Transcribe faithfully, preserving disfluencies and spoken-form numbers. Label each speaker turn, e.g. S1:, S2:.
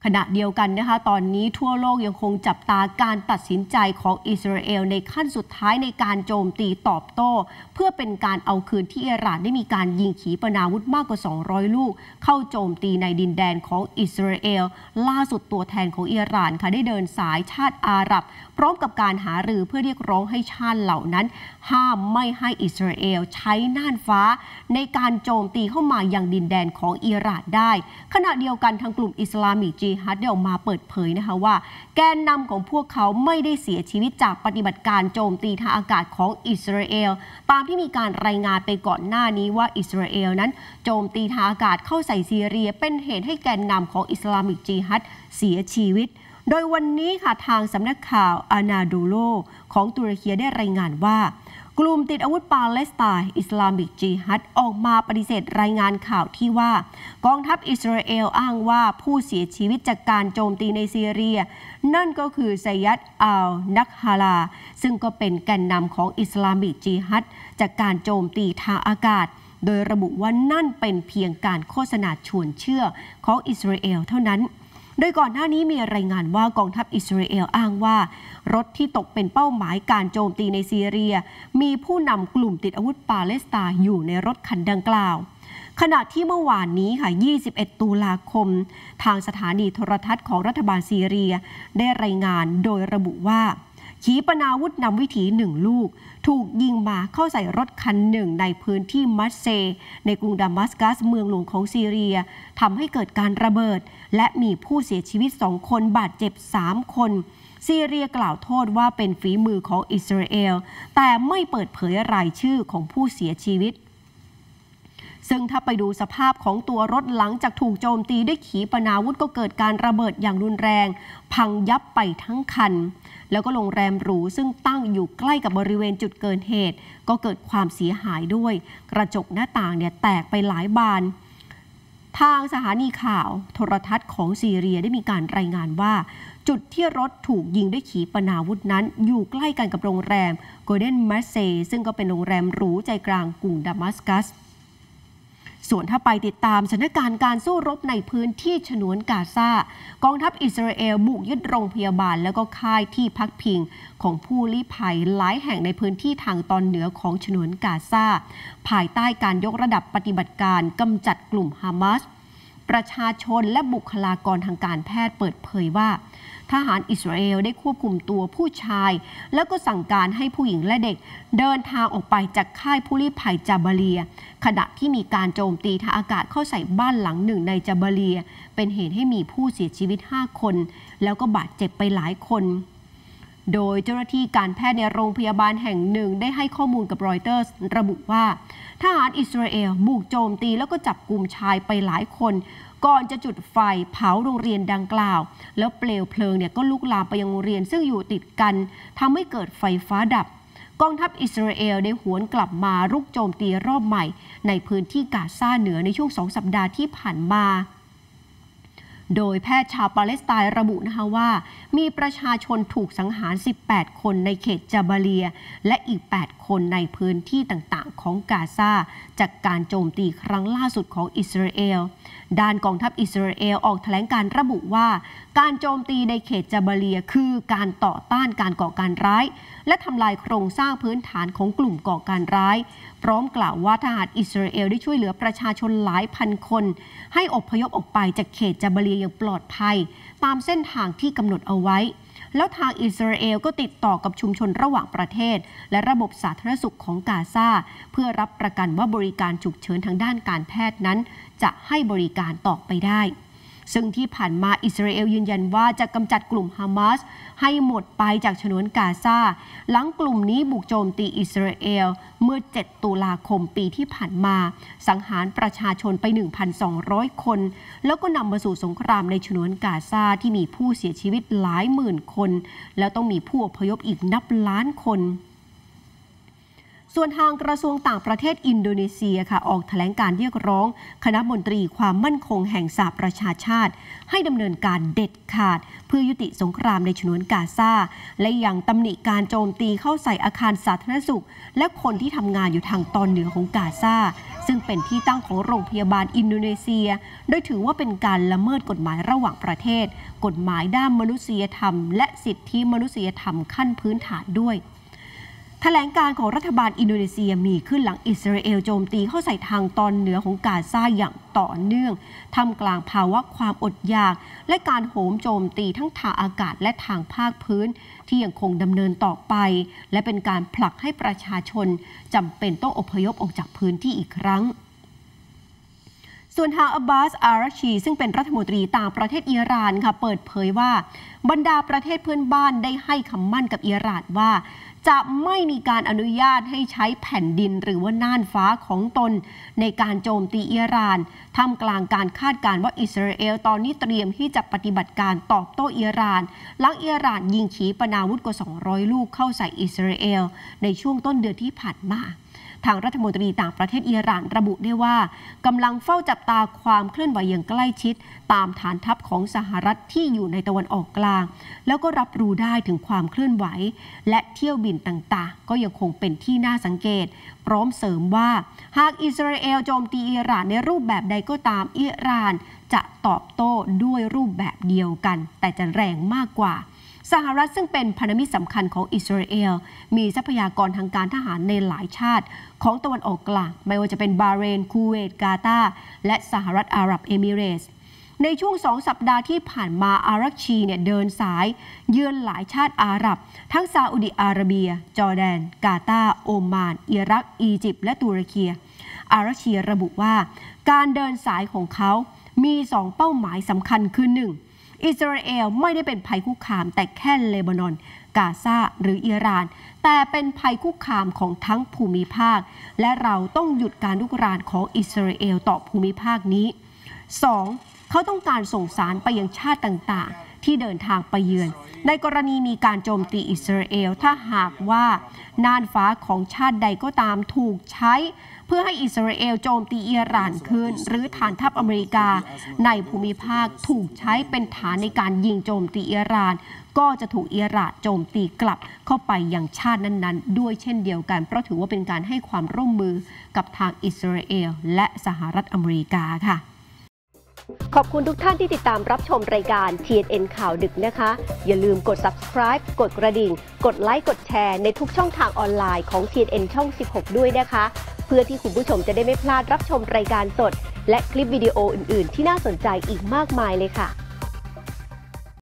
S1: ขณะเดียวกันนะคะตอนนี้ทั่วโลกยังคงจับตาการตัดสินใจของอิสราเอลในขั้นสุดท้ายในการโจมตีตอบโต้เพื่อเป็นการเอาคืนที่อิหร่านได้มีการยิงขีปนาวุธมากกว่าสองร้อยลูกเข้าโจมตีในดินแดนของอิสราเอลล่าสุดตัวแทนของอิหร่านค่ะได้เดินสายชาติอาหรับพร้อมกับการหารือเพื่อเรียกร้องให้ชาติเหล่านั้นห้ามไม่ให้อิสราเอลใช้น่านฟ้าในการโจมตีเข้ามายังดินแดนของอิหร่านได้ขณะเดียวกันทางกลุ่มอิสลามิกจิฮัดได้ออกมาเปิดเผยนะคะว่าแกนนำของพวกเขาไม่ได้เสียชีวิตจากปฏิบัติการโจมตีทางอากาศของอิสราเอลตามที่มีการรายงานไปก่อนหน้านี้ว่าอิสราเอลนั้นโจมตีทางอากาศเข้าใส่ซีเรียเป็นเหตุให้แกนนำของอิสลามิกจิฮัดเสียชีวิตโดยวันนี้ค่ะทางสำนักข่าวอานาดูโลของตุรกีได้รายงานว่ากลุ่มติดอาวุธปาเลสไตน์อิสลามิกจิฮัดออกมาปฏิเสธรายงานข่าวที่ว่ากองทัพอิสราเอลอ้างว่าผู้เสียชีวิตจากการโจมตีในซีเรียนั่นก็คือไซยัดอัลนักฮาลาซึ่งก็เป็นแกนนำของอิสลามิกจิฮัดจากการโจมตีทางอากาศโดยระบุว่านั่นเป็นเพียงการโฆษณาชวนเชื่อของอิสราเอลเท่านั้นโดยก่อนหน้านี้มีรายงานว่ากองทัพอิสราเอลอ้างว่ารถที่ตกเป็นเป้าหมายการโจมตีในซีเรียมีผู้นำกลุ่มติดอาวุธปาเลสไตน์อยู่ในรถคันดังกล่าวขณะที่เมื่อวานนี้ค่ะยี่สิบเอ็ดตุลาคมทางสถานีโทรทัศน์ของรัฐบาลซีเรียได้รายงานโดยระบุว่าขีปนาวุธนำวิถีหนึ่งลูกถูกยิงมาเข้าใส่รถคันหนึ่งในพื้นที่มัสเซในกรุงดามัสกัสเมืองหลวงของซีเรียทำให้เกิดการระเบิดและมีผู้เสียชีวิตสองคนบาดเจ็บสามคนซีเรียกล่าวโทษว่าเป็นฝีมือของอิสราเอลแต่ไม่เปิดเผยรายชื่อของผู้เสียชีวิตซึ่งถ้าไปดูสภาพของตัวรถหลังจากถูกโจมตีด้วยขีปนาวุธก็เกิดการระเบิดอย่างรุนแรงพังยับไปทั้งคันแล้วก็โรงแรมหรูซึ่งตั้งอยู่ใกล้กับบริเวณจุดเกิดเหตุก็เกิดความเสียหายด้วยกระจกหน้าต่างเนี่ยแตกไปหลายบานทางสถานีข่าวโทรทัศน์ของซีเรียได้มีการรายงานว่าจุดที่รถถูกยิงด้วยขีปนาวุธนั้นอยู่ใกล้กันกับโรงแรมโกลเด้นมัสเซซึ่งก็เป็นโรงแรมหรูใจกลางกรุงดามัสกัสส่วนถ้าไปติดตามสถานการณ์การสู้รบในพื้นที่ฉนวนกาซากองทัพอิสราเอลบุกยึดโรงพยาบาลแล้วก็ค่ายที่พักพิงของผู้ลี้ภัยหลายแห่งในพื้นที่ทางตอนเหนือของฉนวนกาซาภายใต้การยกระดับปฏิบัติการกำจัดกลุ่มฮามาสประชาชนและบุคลากรทางการแพทย์เปิดเผยว่าทหารอิสราเอลได้ควบคุมตัวผู้ชายแล้วก็สั่งการให้ผู้หญิงและเด็กเดินทางออกไปจากค่ายผู้ลี้ภัยจาบาเลียขณะที่มีการโจมตีทางอากาศเข้าใส่บ้านหลังหนึ่งในจาบาเลียเป็นเหตุให้มีผู้เสียชีวิตห้าคนแล้วก็บาดเจ็บไปหลายคนโดยเจ้าหน้าที่การแพทย์ในโรงพยาบาลแห่งหนึ่งได้ให้ข้อมูลกับรอยเตอร์สระบุว่าทหารอิสราเอลบุกโจมตีแล้วก็จับกลุ่มชายไปหลายคนก่อนจะจุดไฟเผาโรงเรียนดังกล่าวแล้วเปลวเพลิงเนี่ยก็ลุกลามไปยังโรงเรียนซึ่งอยู่ติดกันทำให้เกิดไฟฟ้าดับกองทัพอิสราเอลได้หวนกลับมารุกโจมตีรอบใหม่ในพื้นที่กาซาเหนือในช่วงสองสัปดาห์ที่ผ่านมาโดยแพทย์ชาวปาเลสไตน์ระบุนะคะว่ามีประชาชนถูกสังหารสิบแปดคนในเขตจาบาเลียและอีกแปดคนในพื้นที่ต่างๆของกาซาจากการโจมตีครั้งล่าสุดของอิสราเอลด้านกองทัพอิสราเอลออกแถลงการระบุว่าการโจมตีในเขตจาบาเลียคือการต่อต้านการก่อการร้ายและทำลายโครงสร้างพื้นฐานของกลุ่มก่อการร้ายพร้อมกล่าวว่าทหารอิสราเอลได้ช่วยเหลือประชาชนหลายพันคนให้อพยพออกไปจากเขตจาบาเลียอย่างปลอดภัยตามเส้นทางที่กำหนดเอาไว้แล้วทางอิสราเอลก็ติดต่อกับชุมชนระหว่างประเทศและระบบสาธารณสุขของกาซาเพื่อรับประกันว่าบริการฉุกเฉินทางด้านการแพทย์นั้นจะให้บริการต่อไปได้ซึ่งที่ผ่านมาอิสราเอลยืนยันว่าจะกำจัดกลุ่มฮามาสให้หมดไปจากฉนวนกาซาหลังกลุ่มนี้บุกโจมตีอิสราเอลเมื่อเจ็ดตุลาคมปีที่ผ่านมาสังหารประชาชนไป หนึ่งพันสองร้อย คนแล้วก็นำมาสู่สงครามในฉนวนกาซาที่มีผู้เสียชีวิตหลายหมื่นคนแล้วต้องมีผู้อพยพอีกนับล้านคนส่วนทางกระทรวงต่างประเทศอินโดนีเซียค่ะออกแถลงการเรียกร้องคณะมนตรีความมั่นคงแห่งสหประชาชาติให้ดำเนินการเด็ดขาดเพื่อยุติสงครามในฉนวนกาซาและยังตำหนิการโจมตีเข้าใส่อาคารสาธารณสุขและคนที่ทำงานอยู่ทางตอนเหนือของกาซาซึ่งเป็นที่ตั้งของโรงพยาบาลอินโดนีเซียโดยถือว่าเป็นการละเมิดกฎหมายระหว่างประเทศกฎหมายด้านมนุษยธรรมและสิทธิมนุษยธรรมขั้นพื้นฐานด้วยแถลงการของรัฐบาลอินโดนีเซียมีขึ้นหลังอิสราเอลโจมตีเข้าใส่ทางตอนเหนือของกาซาอย่างต่อเนื่องท่ามกลางภาวะความอดอยากและการโหมโจมตีทั้งทางอากาศและทางภาคพื้นที่ยังคงดำเนินต่อไปและเป็นการผลักให้ประชาชนจำเป็นต้องอพยพออกจากพื้นที่อีกครั้งส่วนทางอับบาส อารักชีซึ่งเป็นรัฐมนตรีต่างประเทศอิหร่านค่ะเปิดเผยว่าบรรดาประเทศเพื่อนบ้านได้ให้คำมั่นกับอิหร่านว่าจะไม่มีการอนุญาตให้ใช้แผ่นดินหรือว่าน่านฟ้าของตนในการโจมตีอิหร่านท่ามกลางการคาดการณ์ว่าอิสราเอลตอนนี้เตรียมที่จะปฏิบัติการตอบโต้อิหร่านหลังอิหร่านยิงขีปนาวุธกว่าสองร้อยลูกเข้าใส่อิสราเอลในช่วงต้นเดือนที่ผ่านมาทางรัฐมนตรีต่างประเทศอิหร่านระบุได้ว่ากำลังเฝ้าจับตาความเคลื่อนไหวอย่างใกล้ชิดตามฐานทัพของสหรัฐที่อยู่ในตะวันออกกลางแล้วก็รับรู้ได้ถึงความเคลื่อนไหวและเที่ยวบินต่างๆก็ยังคงเป็นที่น่าสังเกตพร้อมเสริมว่าหากอิสราเอลโจมตีอิหร่านในรูปแบบใดก็ตามอิหร่านจะตอบโต้ด้วยรูปแบบเดียวกันแต่จะแรงมากกว่าสหรัฐซึ่งเป็นพันธมิตรสำคัญของอิสราเอลมีทรัพยากรทางการทหารในหลายชาติของตะวันออกกลางไม่ว่าจะเป็นบาห์เรนคูเวตกาตาร์และสหรัฐอาหรับเอมิเรตส์ในช่วงสองสัปดาห์ที่ผ่านมาอารักชีเนี่ยเดินสายเยือนหลายชาติอาหรับทั้งซาอุดิอาระเบียจอร์แดนกาตาร์โอมานอิรักอียิปต์และตุรกีอารักชีระบุว่าการเดินสายของเขามีสองเป้าหมายสำคัญคือหนึ่งอิสราเอลไม่ได้เป็นภัยคุกคามแต่แค่เลบานอนกาซาหรืออิหร่านแต่เป็นภัยคุกคามของทั้งภูมิภาคและเราต้องหยุดการรุกรานของอิสราเอลต่อภูมิภาคนี้สองเขาต้องการส่งสารไปยังชาติต่างๆที่เดินทางไปเยือนในกรณีมีการโจมตีอิสราเอลถ้าหากว่าน่านฟ้าของชาติใดก็ตามถูกใช้เพื่อให้อิสราเอลโจมตีอิหร่านคืนหรือฐานทัพอเมริกาในภูมิภาคถูกใช้เป็นฐานในการยิงโจมตีอิหร่านก็จะถูกอิหร่านโจมตีกลับเข้าไปยังชาตินั้นๆด้วยเช่นเดียวกันเพราะถือว่าเป็นการให้ความร่วมมือกับทางอิสราเอลและสหรัฐอเมริกาค่ะขอบคุณทุกท่านที่ติดตามรับชมรายการ ที เอ็น เอ็น ข่าวดึกนะคะอย่าลืมกด ซับสไครบ์ กดกระดิ่งกดไลค์กดแชร์ในทุกช่องทางออนไลน์ของ ที เอ็น เอ็น ช่องสิบหกด้วยนะคะเพื่อที่คุณผู้ชมจะได้ไม่พลาดรับชมรายการสดและคลิปวิดีโออื่นๆที่น่าสนใจอีกมากมายเลยค่ะ